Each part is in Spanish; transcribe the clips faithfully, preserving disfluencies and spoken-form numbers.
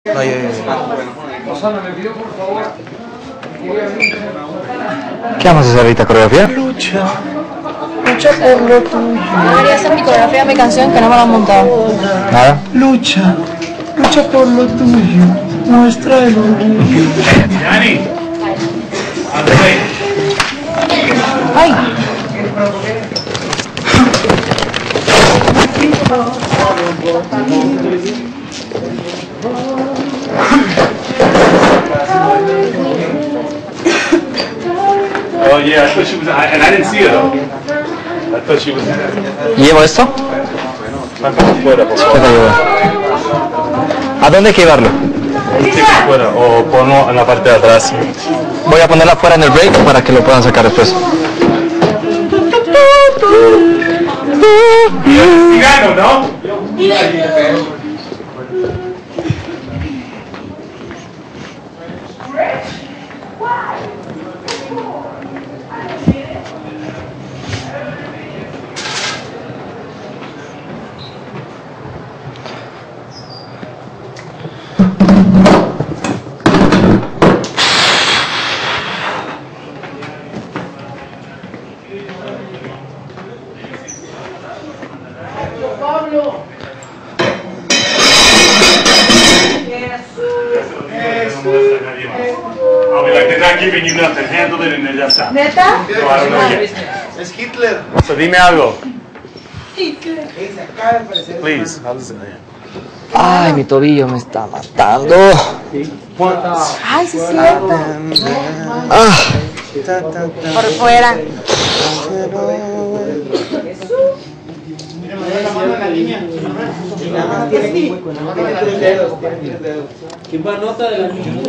No, yo, yo, yo. ¿Qué vamos a hacer ahorita? ¿Coreografía? Lucha, lucha por lo tuyo. Debería ser mi coreografía de mi canción que no me la han montado. Nada. Lucha, lucha por lo tuyo. Muestra el orgullo. Dani. Ay. Oh yeah, I thought she was, I, and I didn't see her though. I thought she was. ¿Llevo esto? Sácalo fuera, por ¿Qué te favor. ayuda? ¿A dónde hay que llevarlo? Sí, fuera, o ponlo en la parte de atrás. Voy a ponerla fuera en el break para que lo puedan sacar después. Tirano, ¿no? Pablo. I'll be like, they're not giving you nothing. Handle it and then ya está. ¿Neta? No, I don't know yet. Es Hitler. So dime algo. Hitler. Se acaba de aparecer. Please. How does it end? Ay, mi tobillo me está matando. Ay, sí es cierto. Ah. Por fuera. ¿Quién va a nota de la niña? Hello,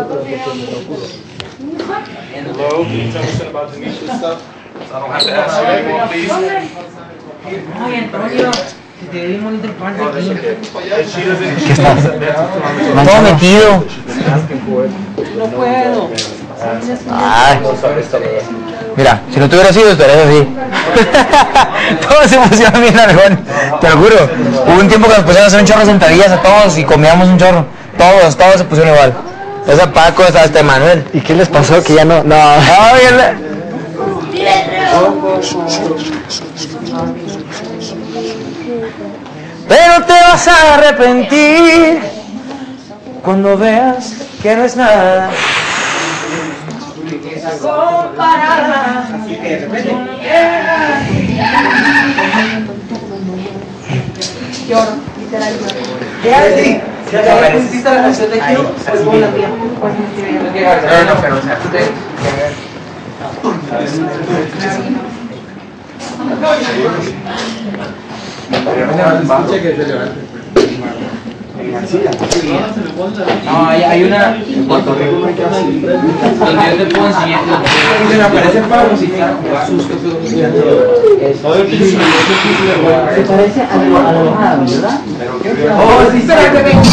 can you tell me something about Denisha's stuff? So I don't have to ask you anymore, please. Ay, Antonio, si te doy un bonito empate aquí. She doesn't. ¿Qué estás? Todo metido. No puedo. Ay. Mira, si no te hubiera sido, estarías así. Todos se emocionan bien, Arjón. Te lo juro. Hubo un tiempo que nos pusieron a hacer un chorro de sentadillas a todos y comíamos un chorro. Todos, todos se pusieron igual. Esa Paco, hasta este Manuel. ¿Y qué les pasó? Que ya no. No. Ay, pero te vas a arrepentir cuando veas que no es nada. Comparada. Lloro, literalmente. Fíjate, si ya pusiste la canción de Q, pues pon la mía. No, no, pero o sea, usted. No, hay, hay una en Puerto Rico donde yo te puedo enseñar. Y me aparece Pablo si te asusto. Se parece a la alojada, ¿verdad? Oh, sí, espera que vengo.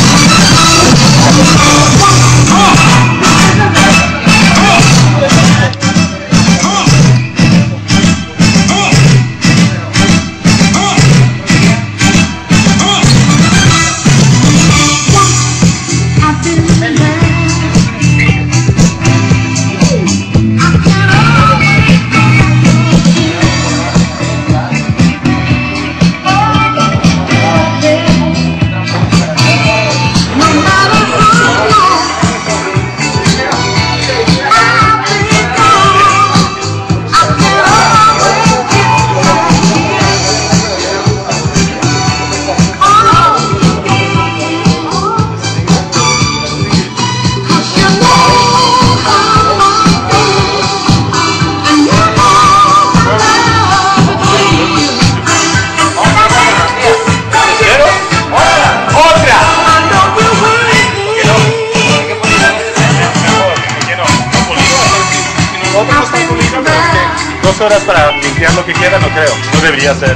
Dos horas para limpiar lo que queda, no creo. No debería ser.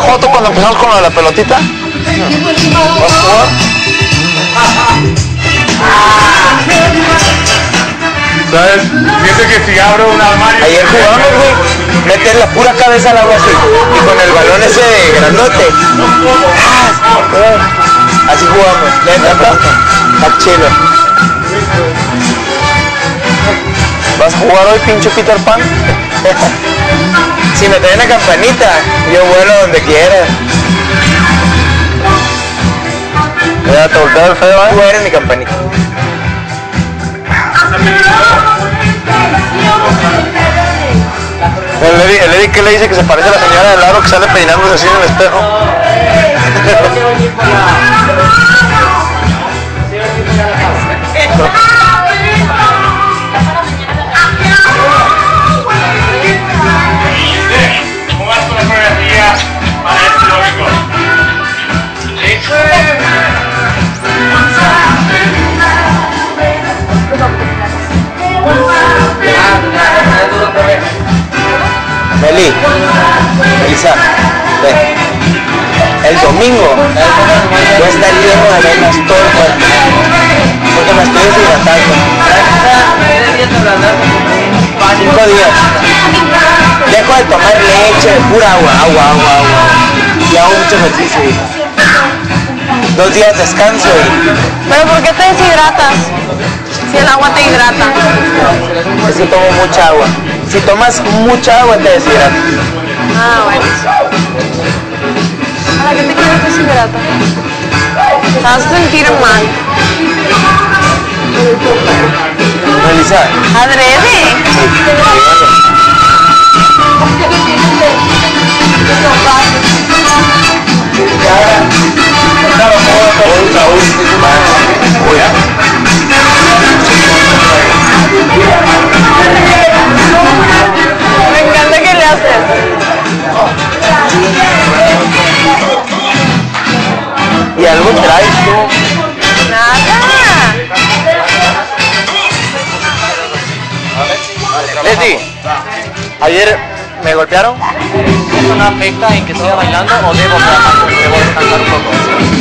joto cuando empezamos con lo de la pelotita? ¿Vas a jugar? ¿Sabes? Dice que si abro un armario... Ayer jugamos, güey. Meter la pura cabeza al agua así. Y con el balón ese grandote. Así jugamos. ¿Le encanta? Está chido. ¿Vas a jugar hoy, pinche Peter Pan? Si me traen la campanita, yo vuelo donde quiera. ¿Me va a tocar el feo, eh? Jugar en mi campanita. El Eric, el Eric, ¿qué le dice? Que se parece a la señora del aro que sale peinándose así en el espejo. Meli, Melissa, ve. El domingo voy a estar lleno de arenas todo el cuerpo porque me estoy deshidratando. Cinco días. Dejo de tomar leche, pura agua, agua, agua, agua. Y hago mucho ejercicio. Dos días descanso y... ¿Pero por qué te deshidratas? Si el agua te hidrata. Es que tomo mucha agua. Si tomas mucha agua te deshidratas. Ah, bueno. ¿Para qué te quieres deshidratar? Te vas a sentir mal. Melissa. ¿Adrede? Me encanta que le haces. ¿Y algo traes tú? Nada. Leslie, ayer me golpearon. ¿Eso no afecta en que siga bailando o debo trabajar? Debo descansar un poco.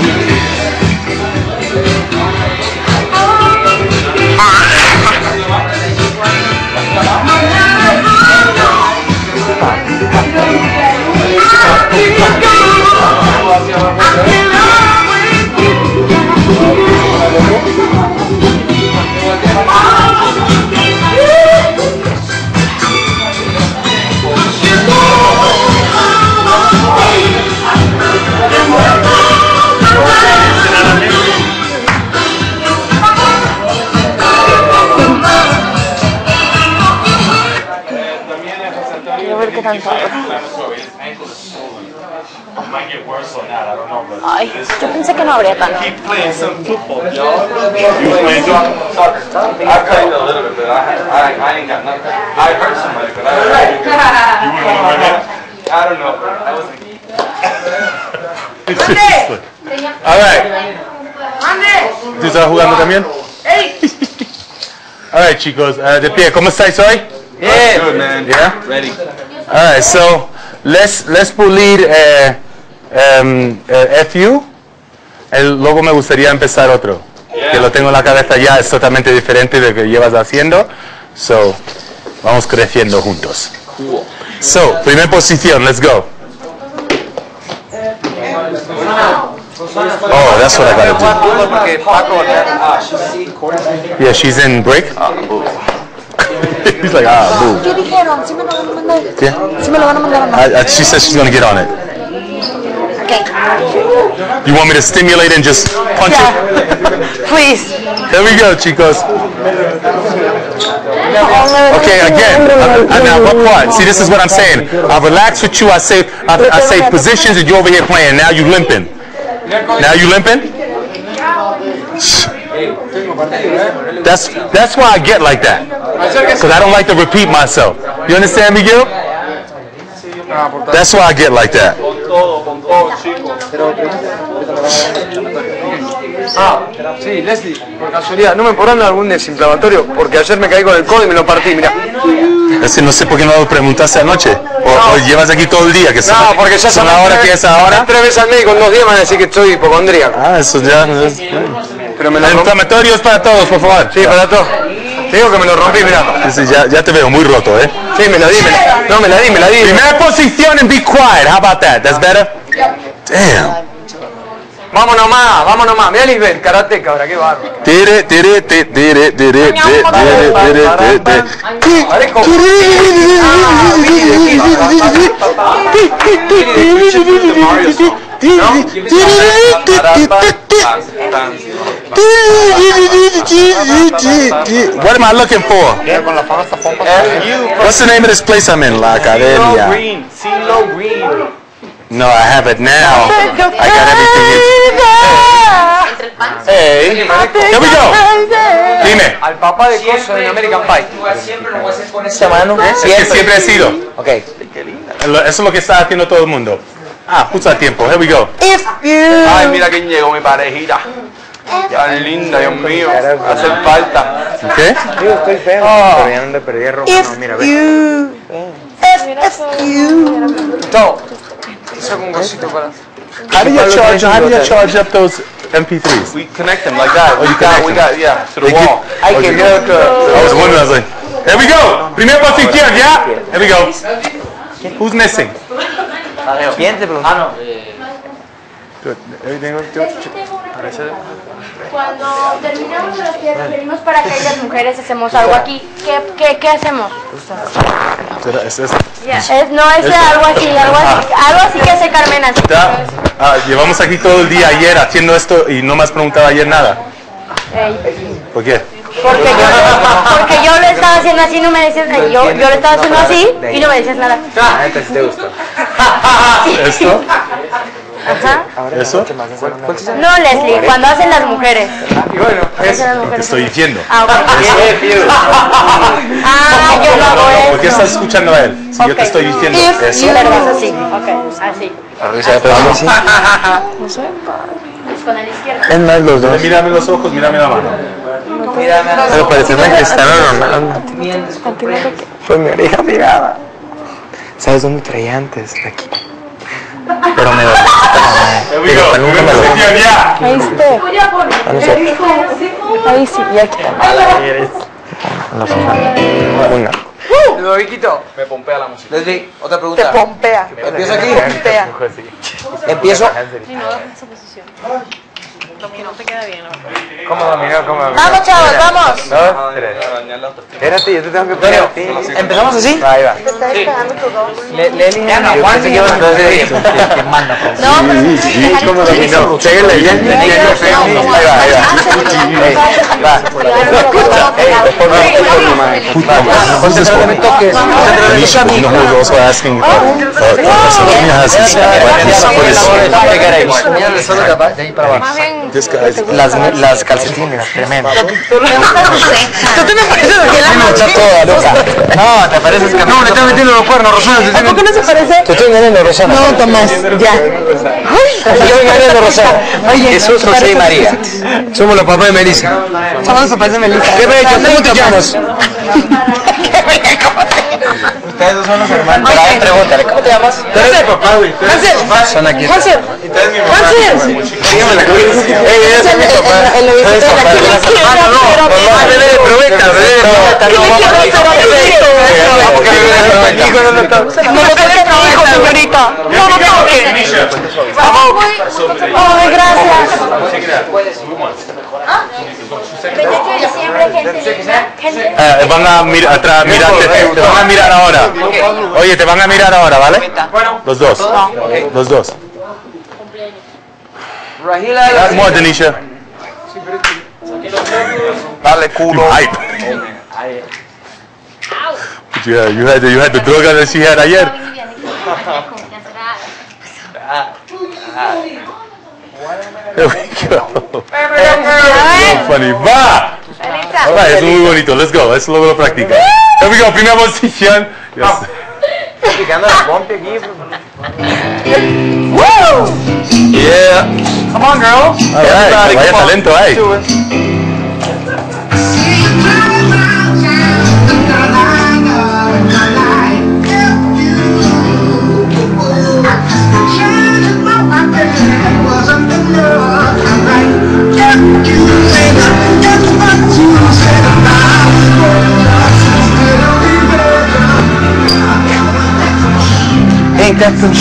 Quiero ver qué tanto. Ay, yo pensé que no habría tanto. Keep playing some football, y'all. You playing soccer? I played a little bit, but I, I, I ain't got nothing. I hurt somebody, but I don't know. You wouldn't want to run that? I don't know. I was like... All right. ¿Tú estás jugando también? All right, chicos. Uh, de pie, ¿cómo estáis hoy? Yeah. Good, man. Yeah. Ready. All right, so let's let's pulir uh, um, uh, F U. El, luego me gustaría empezar otro. Yeah. Que lo tengo en la cabeza ya, es totalmente diferente de lo que llevas haciendo. So, vamos creciendo juntos. Cool. So, primer posición, let's go. Oh, that's what I gotta do. Yeah, she's in break. He's like, ah, boo. ¿Qué dijeron? ¿Sí me lo van a mandar? Yeah. ¿Sí me lo van a mandar o no? I, I, she says she's gonna get on it. Okay. You want me to stimulate and just punch Yeah. it? Please. There we go, chicos. Okay, again, uh, uh, now what part? See, this is what I'm saying. I relax with you. I say, I, I say positions, and you over here playing. Now you limping. Now you limping. That's that's why I get like that. Because I don't like to repeat myself. You understand, Miguel? That's why I get like that. Ah, sí, Leslie, por casualidad, ¿no me podrán dar algún desinflamatorio? Porque ayer me caí con el codo y me lo partí, mira. Ese no sé por qué no lo preguntaste anoche. O, o llevas aquí todo el día, que son, No, porque ya son la hora que es ahora. Tres veces al médico en dos días me van a decir que estoy hipocondríaco. Ah, eso ya. Pero me lo El rompí. inflamatorio es para todos, por favor. Sí, para todos. Te digo que me lo rompí, mira. Sí, ya, ya te veo muy roto, ¿eh? Sí, me la di, me la, no, me la di, me la di. Primera posición and be quiet. How about that? That's better? Damn. Vámonos más, vámonos más. Mira Lisbeth, karateca ahora, qué bárbaro. Tire, tire, tire, tire, tire, tire, tire, tire. Parejo. What am I looking for? What's the name of this place I'm in? La Academia. Green, CeeLo Green. No, I have it now. I got everything. Hey, here we go. Dime. Al papá de Coso en American Pie. Siempre lo voy a hacer con esa mano. Es que siempre he sido. Ok. Eso es lo que está haciendo todo el mundo. Ah, justo a tiempo. Here we go. Ay, mira quién llegó, mi parejita. Ya linda, Dios mío. Hace falta. ¿Qué? Yo estoy feo. Pero ya no le perdí rojo. No, mira, ve. Todo. Saca un cosito para. How do you charge? How do you charge up those M P threes? We connect them like that. Oh, you we got, connect we them. got, yeah, to the They keep- wall. Hay que ver que. I was wondering. I was like, here we go. Primera posición, ¿ya? Here we go. Who's missing? ¿Quién te preguntó? Ah, no. Good. Everything was good. Cuando terminamos de los que referimos para que las mujeres hacemos algo aquí, ¿qué, qué, qué hacemos? Es esto. Es, no es algo así, algo así, algo así que hace Carmen así. Ya, ah, llevamos aquí todo el día ayer haciendo esto y no me has preguntado ayer nada. Ey, ¿Por qué? porque, yo, porque yo lo estaba haciendo así y no me decías nada. Yo, yo lo estaba haciendo así y no me decías nada. Ah, este sí te gusta. ¿Esto? Ajá. ¿Eso? No, Leslie, cuando hacen las mujeres. Y bueno, Hacen las Lo que mujeres. estoy diciendo. Ah, ok. Ah, yo lo hago eso. ¿Por qué estás escuchando a él? Si yo te estoy diciendo If eso. you- Pero es así, ok, así. Es con el izquierdo. Es más los dos. Mírame los ojos, mírame la mano. Pero parece una Cristiano Ronaldo. Pues mi oreja pegada. ¿Sabes dónde traía antes? De aquí. Pero me dolió. Here we go. nunca me Primera lo- posición, ya. Ahí está. Ah, no sé. Ahí sí, y aquí también. No sé. Una. Ludoviquito, me pompea la música. Leslie, otra Te pregunta. pompea. ¿Empiezo aquí? Pompea. Empiezo. ¿Cómo dominó? ¿Cómo dominó? Vamos, chavos, vamos. Dos, tres. Espérate, yo te tengo que poner a ti. ¿Empezamos así? Ahí va. Le, le elige no, yo pensé que iban a hacer ¿quién manda? No, pero ¿Cómo dominó? Pégale bien. Ahí va, ahí va. Va. Who's this for? Misha, you know who was also asking? Uh, uh, Sonia has his buttons for his- más bien. This guy's Las, las calcetines, tremendo. Tú te me pareces a Sí, me echó toda, loca. No, te pareces que no, le estás metiendo los cuernos, Rosana. ¿A poco no se parece? Te estoy engañando, Rosana. No, Tomás, ya. Te estoy engañando, Rosana. Oye, Jesús, José y María. Somos los papás de Melissa. Somos los papás de Melissa. ¿Qué me he hecho? ¿Cómo te llamas? Ustedes dos son los hermanos. Pero a ver, pregúntale, ¿cómo te llamas? Tú eres papá, güey. Son aquí. Hansel, Hansel. Dígame la cosa. Ey, ese es mi papá. El lobito de la que Ah, no, no. No, bebé de probeta, bebé de probeta. No, vamos a ir. Ah, porque bebé de probeta. Hijo, no lo toques. No lo toques, hijo, señorita. No lo toques. Ay, gracias. veintiocho de diciembre, gente. Gente. Eh, van a mirar atrás, mirarte, te van a mirar ahora. Oye, te van a mirar ahora, ¿vale? Los dos. Los dos. Come on, Denisha. Dale, culo. Hype. You had, you had, the, you had the droga that she had ayer. There we go. So funny. Va. Alright, eso es muy bonito. Let's go. Eso lo voy a practicar. Here we go. Primera posición. Yes. Picando la pompa aquí. Yeah. Come on, girl. Alright, vaya talento hay. arquitecto.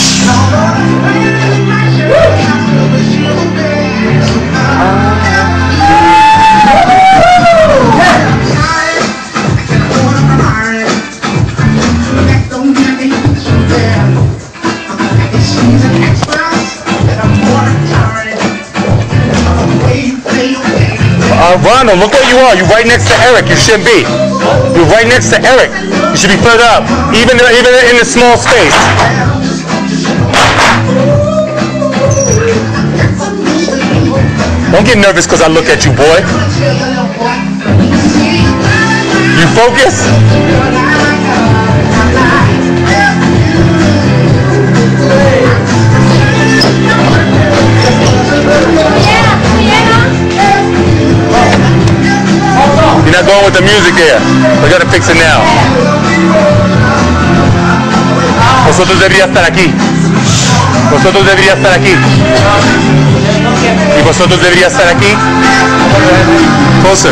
Uh, Ronald, look where you are. You're right next to Eric. You shouldn't be. You're right next to Eric. You should be further up, even even in the small space. Don't get nervous because I look at you, boy. You focus. You're not going with the music there. We gotta fix it now. Vosotros deberían estar aquí. Vosotros deberían estar aquí. Y vosotros deberían estar aquí. Closer.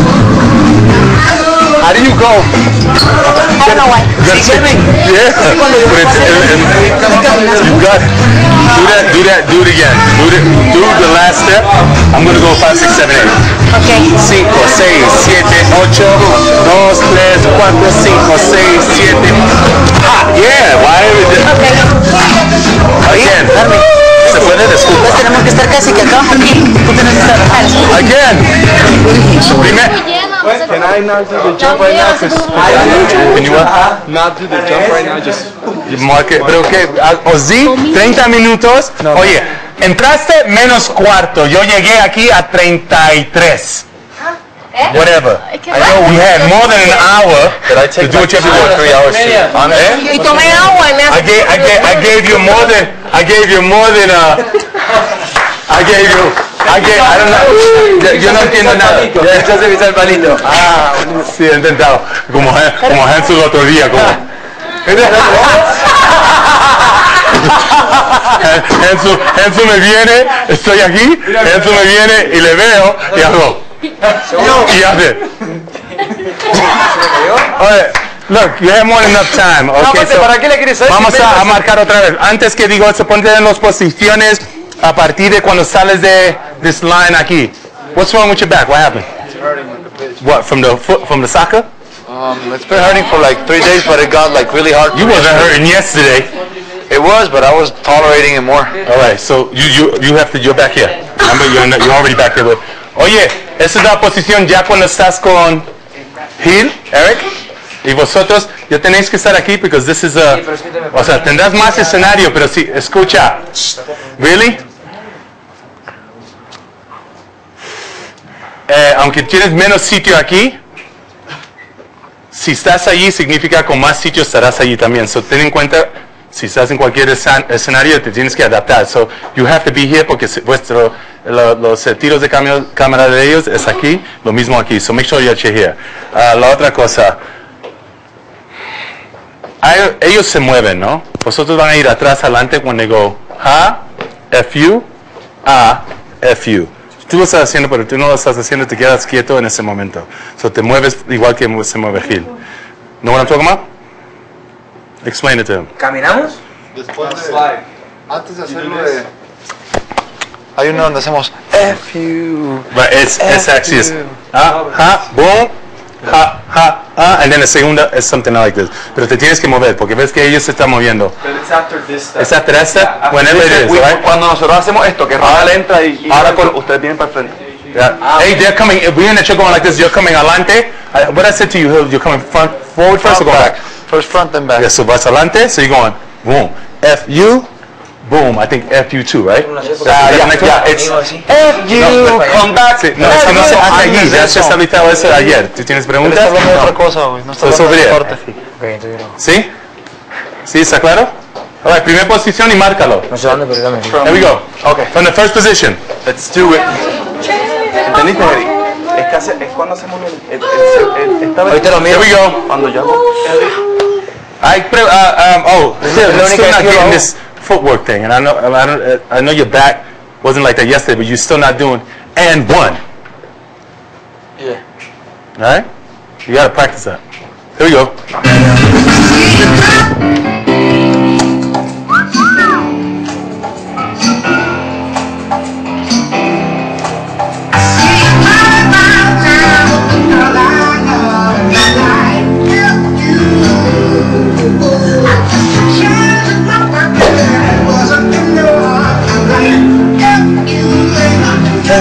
How do you go? I don't know why. Yeah. But it's, it, it, you got do that. Do that. Do it again. Do it. Do the last step. I'm gonna go five, six, seven, eight. Okay. cinco, seis, siete, ocho, dos, tres, cuatro, cinco, seis, siete. Ah, yeah. Why? Okay. Again. Se puede disculpar. Pues tenemos que estar casi que acá. Aquí. Tú tienes que estar acá. Again. Primer. Can I not do the jump right now? Cause Can you what? not do the jump right now. Just Marque, pero que, o sí, treinta minutos. Oye, entraste menos cuarto. Yo llegué aquí a treinta y tres. Whatever. I know we had more than an hour to do what you have to do in three hours. Eh? Y tomé agua y me I gave, I gave, I gave you more than, I gave you more than, uh, I gave you, I gave, I don't know, yo no entiendo nada. Ya se viste el palito. Ah, sí, he intentado. Como, como Hansel el otro día, como. Hansel, Hansel me viene, estoy aquí, Hansel me viene y le veo y hago. Y hace. Oye, look, you have more than enough time. Okay, so ¿Para qué le quieres saber? vamos a, a marcar otra vez. Antes que digo eso, ponte en las posiciones a partir de cuando sales de this line aquí. What's wrong with your back? What happened? What, from the foot, from the soccer? Um, it's been hurting for like three days, but it got like really hard. You wasn't hurting yesterday. It was, but I was tolerating it more. All right, so you you you have to you're back here. Remember, you're in the, you're already back here. But, oye, esa es la posición ya cuando estás con Gil, Eric, y vosotros ya tenéis que estar aquí because this is a, o sea, tendrás más escenario, pero sí, escucha. Really? Eh, aunque tienes menos sitio aquí, si estás allí significa con más sitio estarás allí también. So ten en cuenta, si estás en cualquier escenario te tienes que adaptar. So you have to be here porque vuestro, lo, los eh, tiros de cambio, cámara de ellos es aquí, lo mismo aquí. So make sure you're here. Uh, la otra cosa, hay, ellos se mueven, ¿no? Vosotros van a ir atrás, adelante cuando digo ha, F-U, A, F-U. Tú lo estás haciendo, pero tú no lo estás haciendo, te quedas quieto en ese momento. So te mueves igual que se mueve Gil. Know what I'm talking about? Explain it to him. ¿Caminamos? Después de, antes de hacerlo de, hay uno donde hacemos F U. But it's, it's actually is ha, ha, boom, ha, ha, ha, and then the segunda is something like this. Pero te tienes que mover porque ves que ellos se están moviendo. But it's after this step. It's after that step, whenever it is, right? Cuando nosotros hacemos esto, que Ronald entra y, y ahora con- ustedes vienen para el frente. Yeah. Hey, they're coming. If we're in the check going like this, you're coming adelante. I, what I said to you, you're coming front, forward first, or going back? First front, then back. Yeah, so vas adelante, so you're going boom, F U, boom. I think F U too, right? Ah, yeah, yeah, it's F No, U, come back. Sí, no, eso no se hace allí. antes de Ya eso. se estabilizado eso ayer. ¿Tú tienes Pero preguntas? está hablando de No. otra cosa, güey. No está Eso hablando de bien. deporte. ¿Sí? ¿Sí? ¿Está claro? All right, primera posición y márcalo. No sé dónde, pero dame. Here we go. Okay. From the first position. Let's do it. ¿Entendiste, Eric? Es, que hace, es cuando hacemos el... el, el, el esta vez- Ahorita lo Here miro. we go. Cuando yo hago... I pre- uh, um, oh, still, la still única not que yo getting hago. this footwork thing, and I know, I don't, uh, I know your back wasn't like that yesterday, but you're still not doing and one. Yeah. All right, you gotta practice that. Here we go.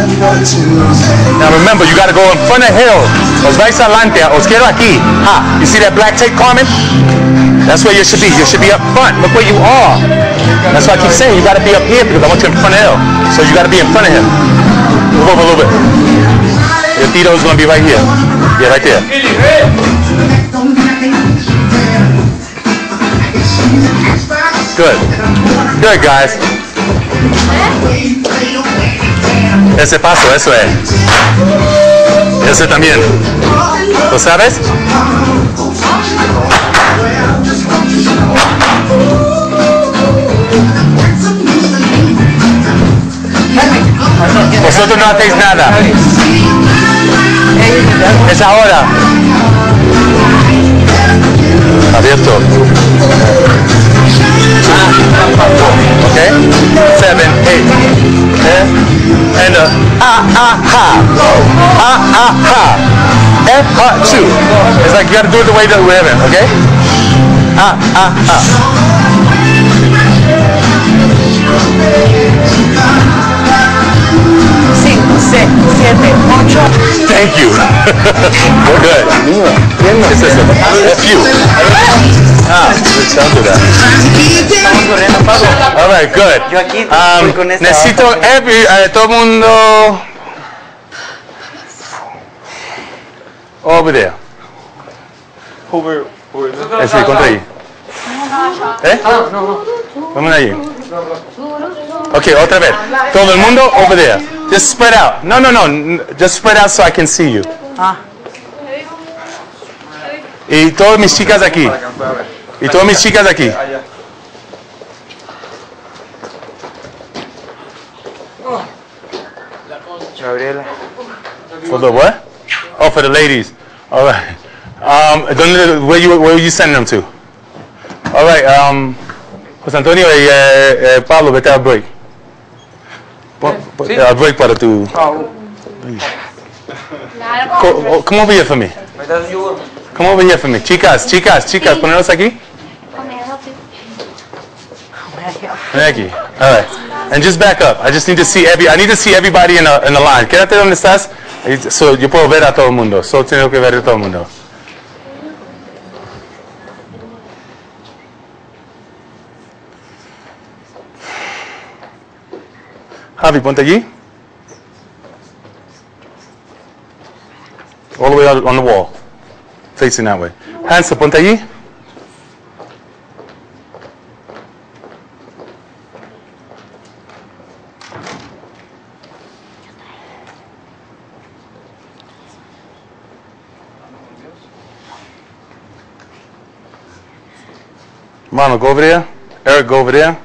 Now remember, you gotta go in front of hill. Os vais adelante, os quiero aquí. Ha. You see that black tape, Carmen? That's where you should be. You should be up front. Look where you are. That's why I keep saying you gotta be up here because I want you in front of hill. So you gotta be in front of him. Move over a little bit. Your Tito is gonna be right here. Yeah, right there. Good. Good, guys. Ese paso, eso es. Ese también. ¿Lo sabes? Vosotros no hacéis nada. Es ahora. Abierto. Okay? Seven, eight. Eh? And a ah ah ha. Ah ah ha. F ha two. It's like you gotta do it the way that we have it, okay? Ah ah ha. Cinco, seis, siete, ocho. Thank you. We're good. It's just a few. Ah, sound to that. All right, good. Um, necesito every, uh, todo el mundo over there. Over, over there. Ese, contra ahí. ¿Eh? Vamos allí. Okay, otra vez. Todo el mundo over there. Just spread out. No, no, no. Just spread out so I can see you. Y todas mis chicas aquí. Y todas mis chicas aquí. Gabriela. For the what? Oh, for the ladies. All right. Um, ¿dónde, where you where you sending them to? All right. Um, José Antonio y eh, eh, Pablo, vete al break. Al break para tu. Co- Come over here for me. Come over here for me. Chicas, chicas, chicas, ponerlos aquí. Ven aquí. All right. And just back up. I just need to see every. I need to see everybody in the in the line. Quédate donde estás. So yo puedo ver a todo el mundo. Solo tengo que ver a todo el mundo. Javi, ponte allí. All the way out on the wall. Facing that way. Hansa, ponte allí. Ronald, go over there. Eric, go over there.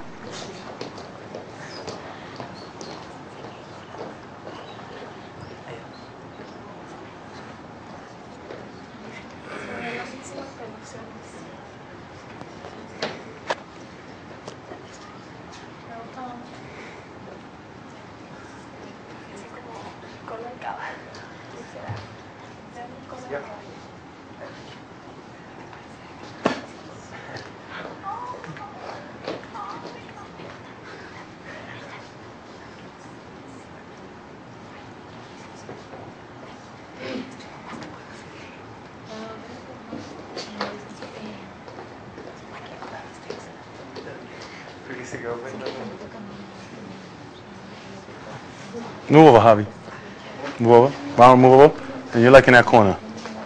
Move over, Javi. Move over. Ronald, move over. And you're like in that corner.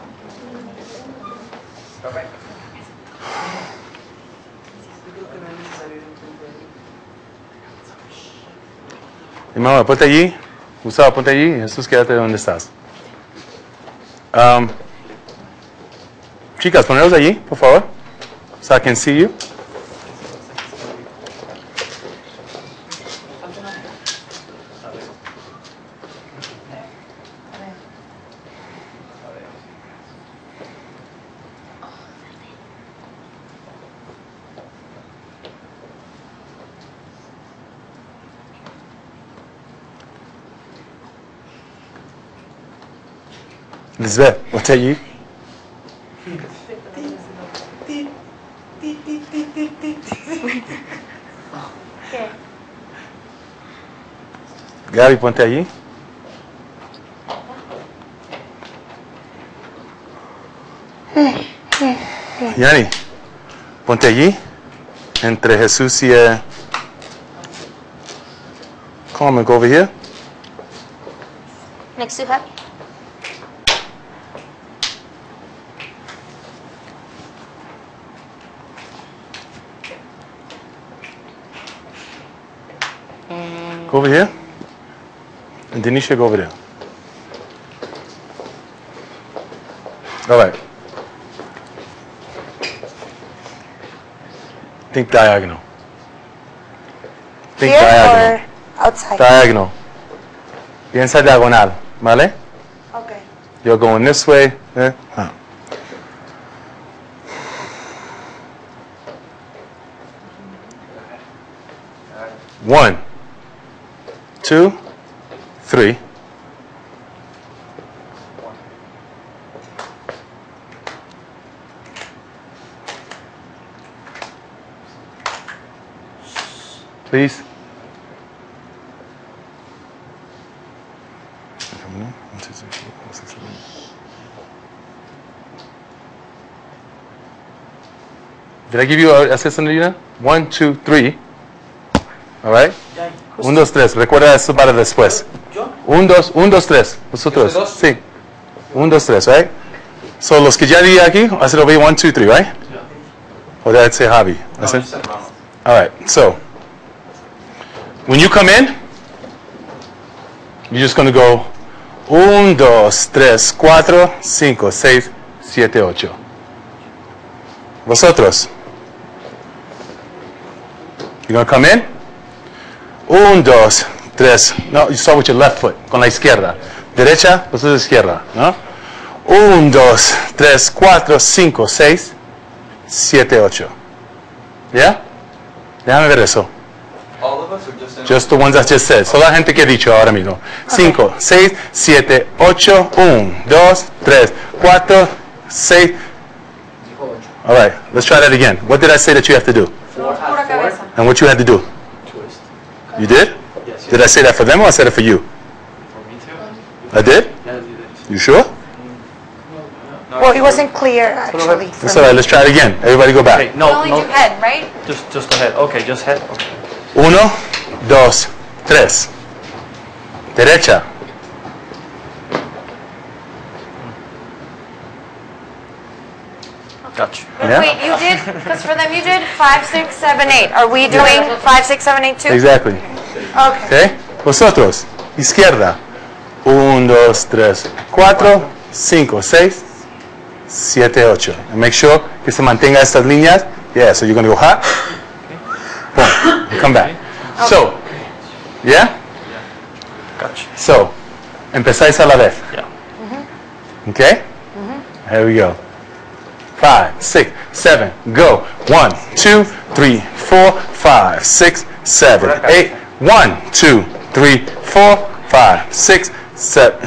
Y mamá, ponte allí. Gustavo, ponte allí. Jesús, quédate donde estás. Um, chicas, poneros allí, por favor. So I can see you. Lisbeth, ponte allí. Gaby, ponte allí. Yani, ponte allí, entre Jesús y... Uh, come and go over here. Next to Happy. Go over here. And Denisha, go over there. All right. Think diagonal. Think Here diagonal. or outside? Diagonal. Piensa diagonal, ¿vale? Okay. You're going this way. Eh? Huh. One, two, three. Please. Did I give you a assistant, Lina? One, two, three. All right. Un, dos, tres. Recuerda eso para después. Un, dos, un, dos, tres. Vosotros. Sí. Un, dos, tres, right? So los que ya di aquí, hacerlo bien. One, two, three, right? Or did I say Javi? I said. All right. So when you come in, you're just going to go un, dos, tres, cuatro, cinco, seis, siete, ocho. Vosotros. You're going to come in. Un, dos, tres. No, you start with your left foot, con la izquierda. Derecha, vosotros izquierda, ¿no? Un, dos, tres, cuatro, cinco, seis, siete, ocho. ¿Ya? Déjame ver eso. All of us or just in Just the ones I just said. Solo la gente que he dicho ahora mismo. cinco, seis, siete, ocho, un, dos, tres, cuatro, seis. All right, let's try that again. What did I say that you have to do? Pura cabeza. And what you had to do? twist. You did? Yes. Did I say that for them or I said it for you? For me too? I did? Yeah, you did. You sure? No, Well, it wasn't clear actually. That's all right, let's try it again. Everybody go back. Okay, no, Only no. do head, right? Just, just the head. Okay, just head. Okay. Uno, dos, tres. Derecha. Got you. But Yeah. wait, you did, because for them you did five, six, seven, eight. Are we doing five, six, seven, eight too? Exactly. Okay. Okay? Vosotros, izquierda. Un, dos, tres, cuatro, cinco, seis, siete, ocho. And make sure que se mantenga estas líneas. Yeah, so you're going to go hot. Boom. And come back. So, yeah? Got you. So, empezáis a la vez. Yeah. Okay? Here we go. Five, six, seven, go. One, two, three, four, five, six, seven, eight. One, two, three, four, five, six, seven.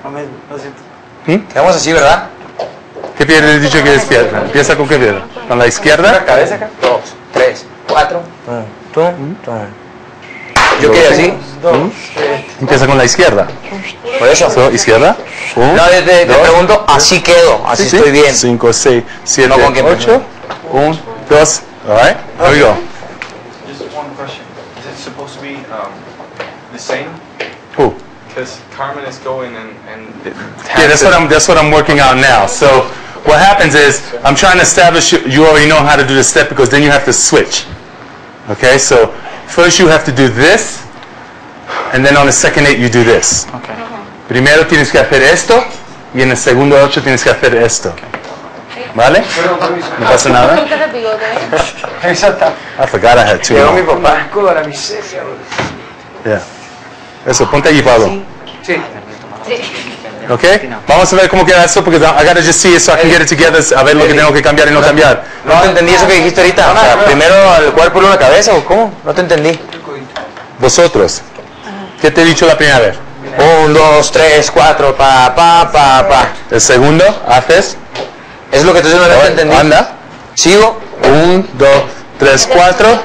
Quedamos así, ¿verdad? ¿Qué piedra he dicho que es piedra? ¿Empieza con qué piedra? ¿Con la izquierda? Cabeza acá. Dos, tres, cuatro. Tum, tum. Yo quedé así. Empieza con la izquierda. Por eso. So, izquierda. Un, No, te, te dos, pregunto, así quedo, así sí, sí. estoy bien. Cinco, seis, siete, No, ¿con qué ocho. Un, dos. All right. Here we go. Just one question. Is it supposed to be um, the same? Who? Because Carmen is going and and. It Yeah, that's what I'm. That's what I'm working out now. So what happens is I'm trying to establish you, you already know how to do the step because then you have to switch. Okay, so first you have to do this, and then on the second eight you do this. Okay. Primero tienes que hacer esto y en el segundo ocho tienes que hacer esto. ¿Vale? No pasa nada. Look at the bigote. Exacto. I forgot I had two. Llegó mi papá con la miseria. Yeah. Eso, ponte allí, Pablo. Sí. Okay? Vamos a ver cómo queda esto porque I gotta just see it so I can get it together, a ver lo que tengo que cambiar y no cambiar. No te entendí eso que dijiste ahorita. O sea, primero el cuerpo y luego la cabeza, ¿o cómo? No te entendí. Vosotros, ¿qué te he dicho la primera vez? Un, dos, tres, cuatro, pa, pa, pa, pa. El segundo, haces, Es lo que tú no te entendí. anda, Sigo. un, dos, tres, cuatro.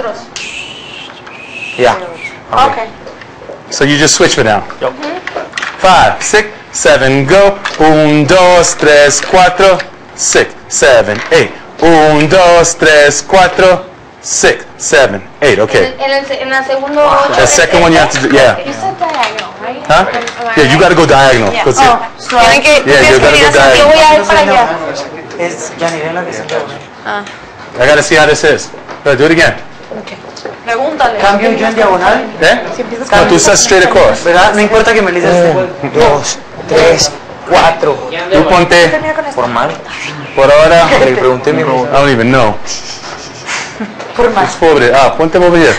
Ya. Okay. So you just switch for now. Five, six, seven, go. Un, dos, tres, cuatro, six, seven, eight. Un, dos, tres, cuatro, six, seven, eight. Okay. En el, en la segundo ocho. The second one you have to do, yeah. You said diagonal, right? Huh? Yeah, you gotta go diagonal. Yeah. 'cause Oh, it- tienen que, Yeah, you gotta go Yo diagonal. voy a ir para allá. Es Yanirela que está diagonal. I gotta see how this is. Go, do it again. pregúntale. Cambio yo en diagonal. Eh? No, tú estás straight across. ¿Verdad? No importa que me lices. Dos, tres, cuatro. Tú ponte, Formal. por ahora, Le pregunté a mi mamá. I don't even know. Formal. It's forward. Ah, ponte over here.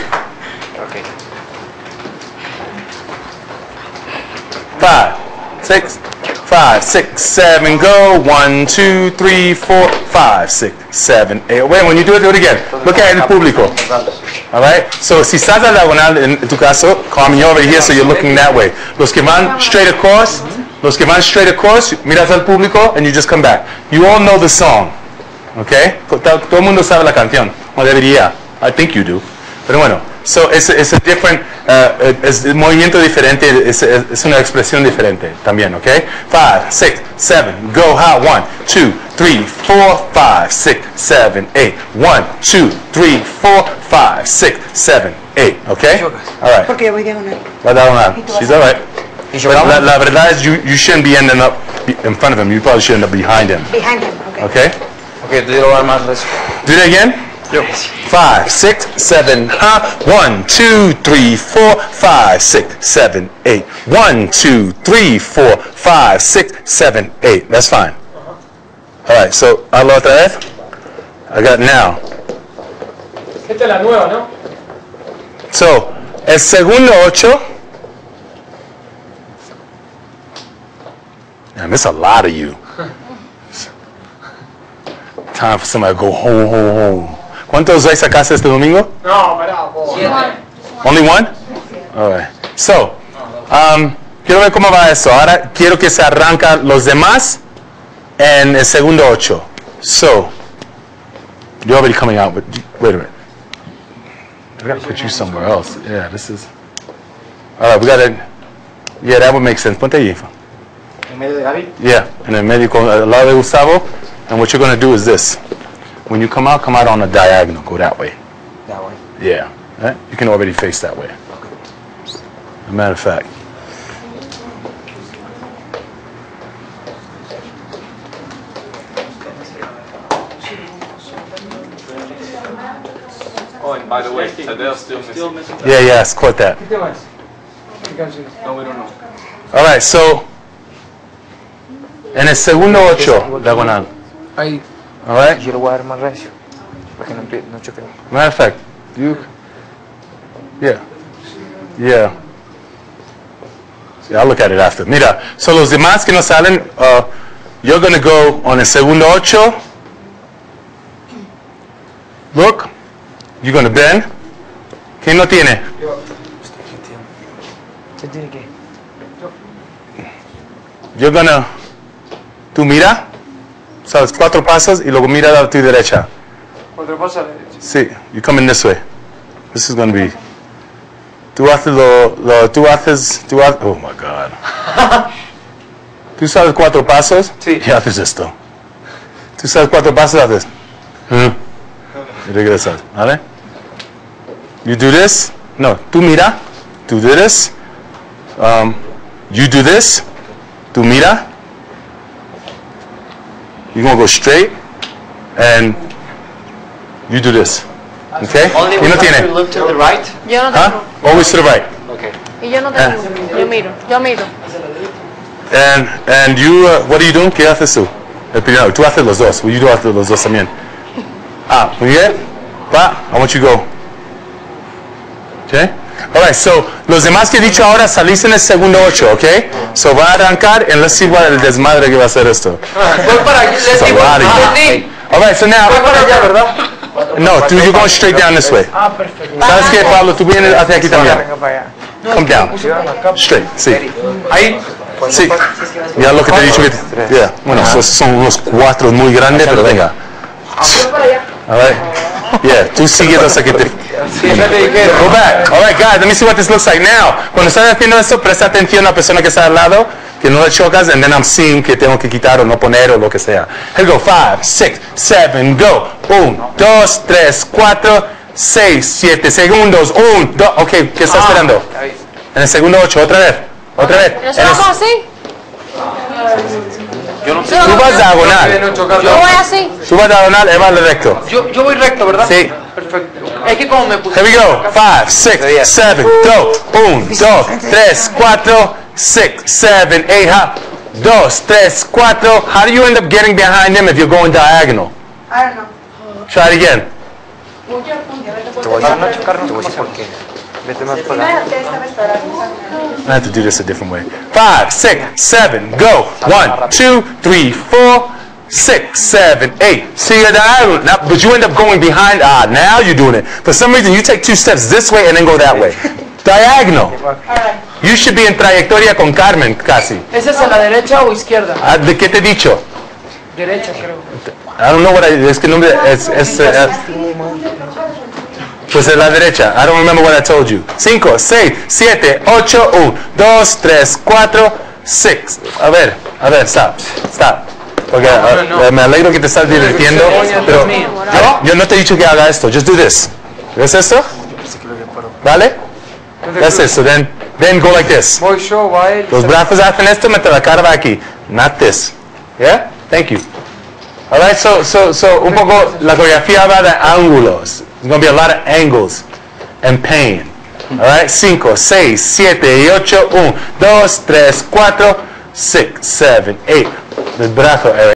Five, six, five, six, seven, go. One, two, three, four, five, six, seven, eight. Wait, when you do it, do it again. Look at el público. All right? So, si estás a la diagonal, en tu caso, Carmen, you're over here, so you're looking that way. Los que van straight across, los que van straight across, miras al público, and you just come back. You all know the song. Okay? Todo todo el mundo sabe la canción. O debería. I think you do. Pero bueno, so it's, a- it's a different, uh, es un movimiento diferente, es, es es una expresión diferente también, okay? Five, six, seven, go hot. One, two, three, four, five, six, seven, eight. One, two, three, four, five, six, seven, eight. Okay? All right. Porque yo voy diagonal. Va diagonal. She's all right. But la, la verdad es you, you shouldn't be ending up be- in front of him. You probably should end up behind him. Behind him, okay. Okay? Ok, entonces yo lo voy a dar más recio. Do it again. Five, six, seven, huh? One, two, three, four, five, six, seven, eight. One, two, three, four, five, six, seven, eight. That's fine. All right, so hazlo otra vez. I got now. Esta es la nueva, ¿no? So, el segundo ocho. Man, there's a lot of you. Time for somebody to go home, home, home. ¿Cuántos vais a casa este domingo? No, pará, po. Only one? All right. So, um, quiero ver cómo va eso. Ahora quiero que se arranca los demás en el segundo ocho. So, you're already coming out, but wait a minute. I gotta put you somewhere else. Yeah, this is. All right, we gotta. Yeah, that would make sense. Ponte ahí. En medio de Gaby. Yeah, en el medio con al lado de Gustavo. And what you're gonna do is this. When you come out, come out on a diagonal. Go that way. That way. Yeah. Right? You can already face that way. As a matter of fact. Oh, and by the way, Tadeo's still missing. Yeah, yes, quote that. ¿Qué tema es? ¿Qué canción? No, we don't know. All right, so en el segundo ocho, diagonal. Ahí. All right? Yo lo voy a dar más recio. Para que no, empie- no choque. Matter of fact, you. Yeah. Yeah. Yeah, I'll look at it after. Mira, so los demás que no salen, uh, you're going to go on el segundo ocho. Look. You're going to bend. ¿Quién no tiene? ¿Qué tiene que? You're going to. Tú mira. Sabes, cuatro pasos y luego mira a tu derecha. Cuatro pasos a la derecha. Sí, you come in this way. This is going to be. Tú haces lo, lo, tú haces, tú haces, oh my God. Tú sabes cuatro pasos Sí. y haces esto. Tú sabes cuatro pasos y haces. ¿eh? Y regresas, ¿vale? You do this. No, tú mira. Tú do this. Um, you do this. Tú mira. You're going to go straight and you do this. Okay? Only Y we no have tiene. to look to the right. Yo no Huh? tengo. Always to the right. Y yo no tengo. Yo miro. Yo miro. And, and you, uh, what are you doing? ¿Qué haces tú? El primero, tú haces los dos. You do haces los dos también. Ah, muy bien. Va, I want you to go. Okay? Alright, so, los demás que he dicho ahora salís en el segundo ocho, okay? So, va a arrancar and let's see what el desmadre que va a hacer esto. Voy para aquí, It's a Leslie. lot of you. Leslie. Alright, so now, Voy para allá, ¿verdad? no, tú, you're going straight down this way. Ah, perfecto. ¿Sabes qué, Pablo? Tú vienes hacia aquí también. Arranca para allá. Come down. Straight, sí. Ahí. Sí. Ya lo que te he dicho. que- Yeah. Bueno, esos son unos cuatro muy grandes, pero venga. All right. Yeah, tú sigues hasta que te... Go back. All right, guys, let me see what this looks like now. Cuando estás haciendo esto, presta atención a la persona que está al lado, que no le chocas, and then I'm seeing que tengo que quitar o no poner o lo que sea. Here we go, five, six, seven, go. Uno, dos, tres, cuatro, seis, siete segundos. Un, dos, ok, ¿qué estás esperando? En el segundo ocho, otra vez, otra vez. ¿Nos vamos así? Yo no sé. Tú vas diagonal. Yo voy así. Tú vas diagonal, él va recto. Yo, yo voy recto, ¿verdad? Sí. Perfecto. Es que como me puse... Here we go. Five, six, seven, go. Un, dos, tres, cuatro, six, seven, eight, hop. Dos, tres, cuatro. How do you end up getting behind him if you're going diagonal? I don't know. Try it again. Te voy a decir por qué. Vete más para acá. I have to do this a different way. Five, six, seven, go. One, two, three, four, six, seven, eight. See, you're diagonal, now, but you end up going behind. Ah, now you're doing it. For some reason, you take two steps this way and then go that way. Diagonal. You should be en trayectoria con Carmen, casi. ¿Ese es a la derecha o izquierda? Ah, ¿de qué te he dicho? Derecha, creo. I don't know what I, es que nombre es, es, uh, pues en la derecha. I don't remember what I told you. Cinco, seis, siete, ocho, uno, dos, tres, cuatro, six. A ver, a ver, stop, stop. Porque uh, me alegro que te estás divirtiendo, pero yo, yo no te he dicho que haga esto. Just do this. ¿Ves esto? ¿Vale? That's it. So then, then go like this. Voy yo, va él. Los brazos hacen esto, mete la cara va aquí. Not this. Yeah? Thank you. All right, so, so, so, un poco, la coreografía va de ángulos. There's going to be a lot of angles and pain. All right, cinco, seis, siete y ocho. Un, dos, tres, cuatro, six, seven, eight. Los brazos, Eric.